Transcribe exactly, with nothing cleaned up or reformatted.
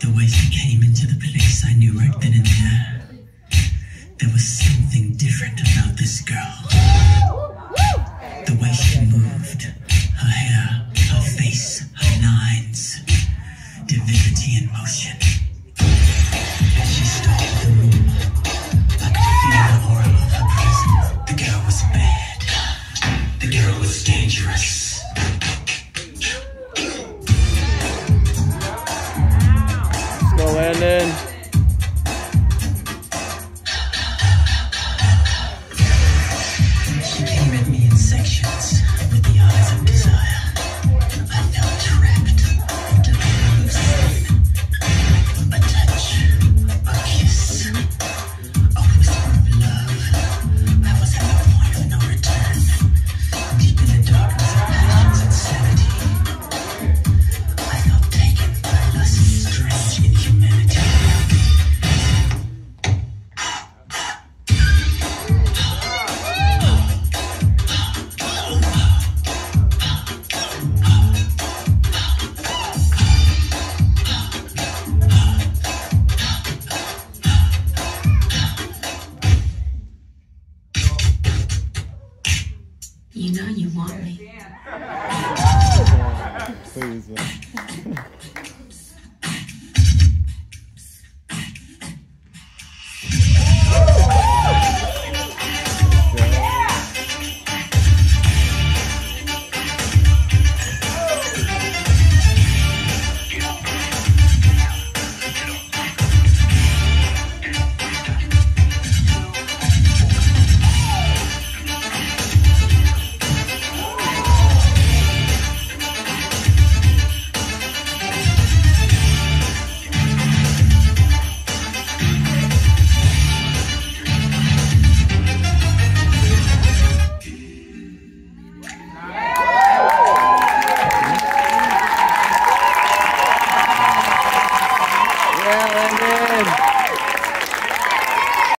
The way she came into the place, I knew right then and there. There was something different about this girl. The way she moved, her hair, her face, her lines, divinity in motion. As she stalked the room, I could feel the aura of her presence. The girl was bad. The girl was dangerous. Let's go, Landon.